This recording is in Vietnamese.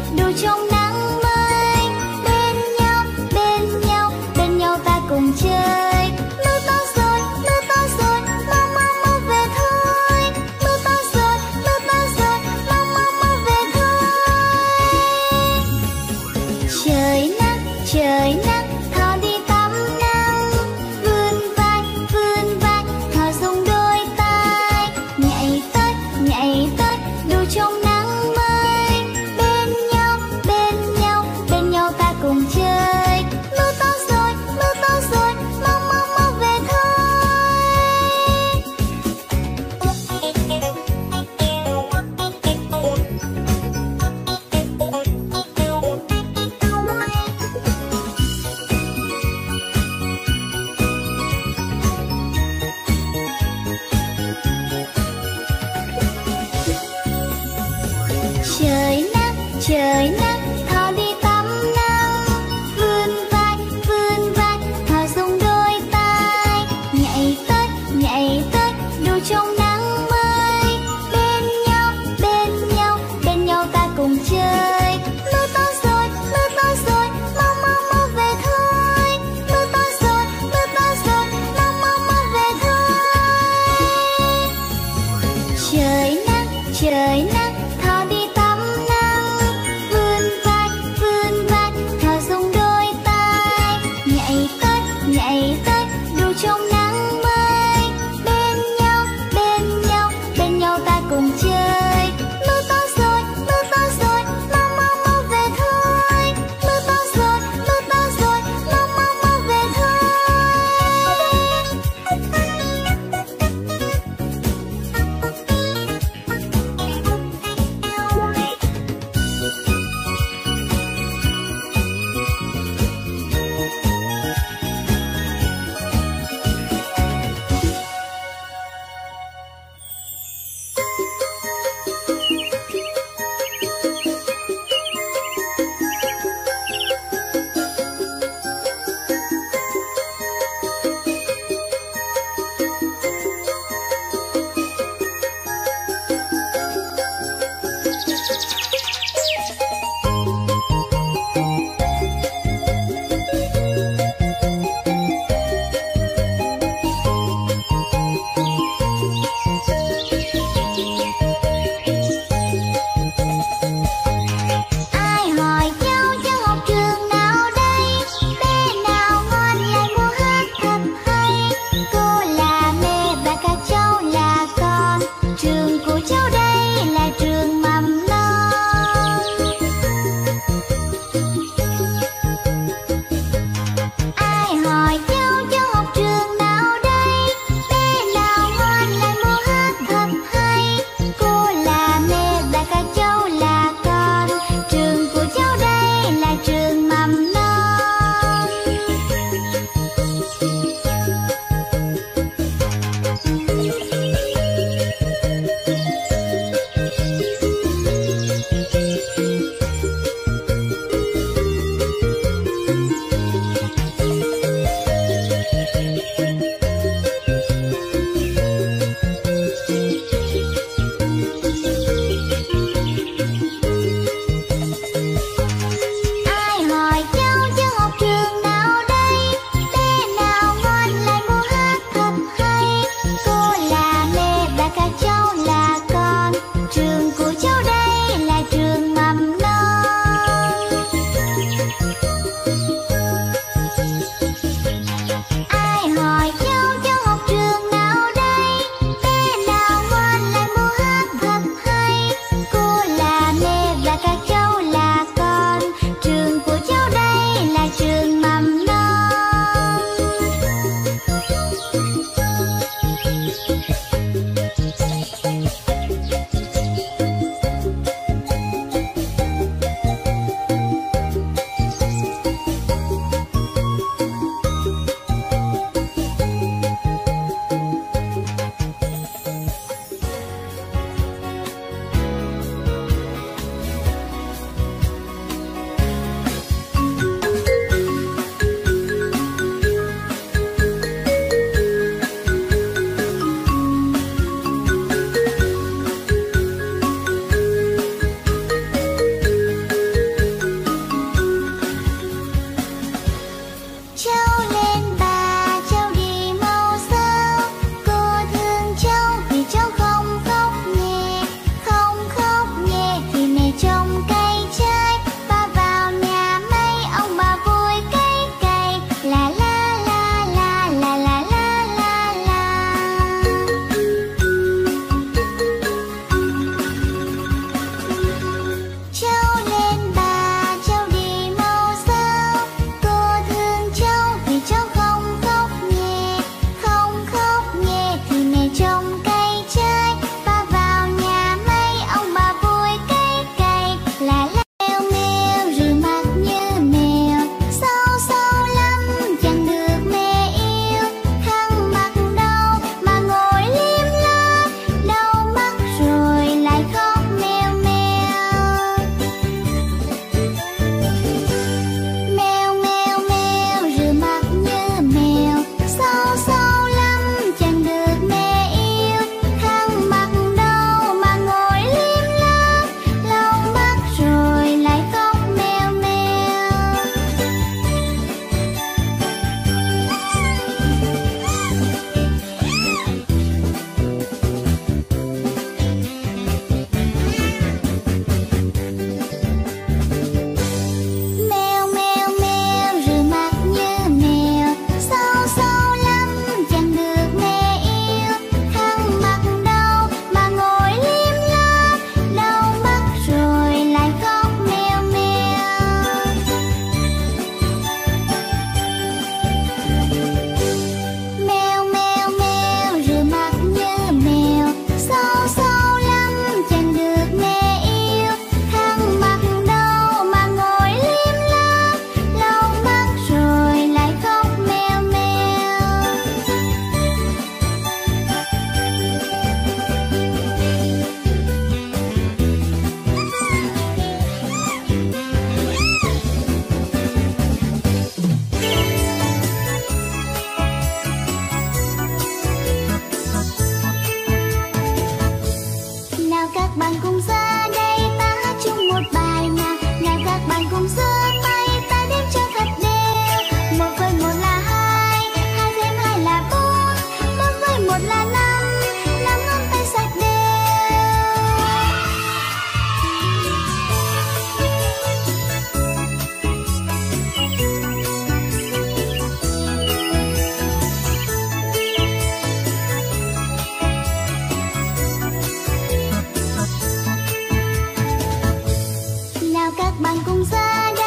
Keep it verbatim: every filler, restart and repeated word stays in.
đu trong nắng mới. Bên nhau, bên nhau, bên nhau ta cùng chơi. Mưa to rồi, mưa to rồi, mau mau mau về thôi. Mưa to rồi, mưa to rồi, mau mau mau về thôi. Trời nắng, trời nắng, thỏ đi tắm nắng. Vươn vai, vươn vai, thỏ dùng đôi tay. Nhảy tới, nhảy tới, đu trong nắng mới. Bên nhau, bên nhau, bên nhau ta cùng chơi. Mưa to rồi, mưa to rồi, mau mau mau về Trời nắng, trời nắng, thỏ đi tắm nắng. Vươn vai, vươn vai, thỏ dùng đôi tay. Nhảy tới, nhảy tới, đu trong nắng mới. Bên nhau, bên nhau, bên nhau ta cùng chơi. Mưa to rồi, mưa to rồi, mau mau mau về thôi. Mưa to rồi, mưa to rồi, mau mau mau về thôi. Trời nắng, trời nắng, thỏ đi tắm nắng. cùng giơ tay ta đếm cho thật đều. Một với một là hai, hai thêm hai là bốn, bốn với một là năm, năm ngón tay sạch đều. Nào các bạn cùng ra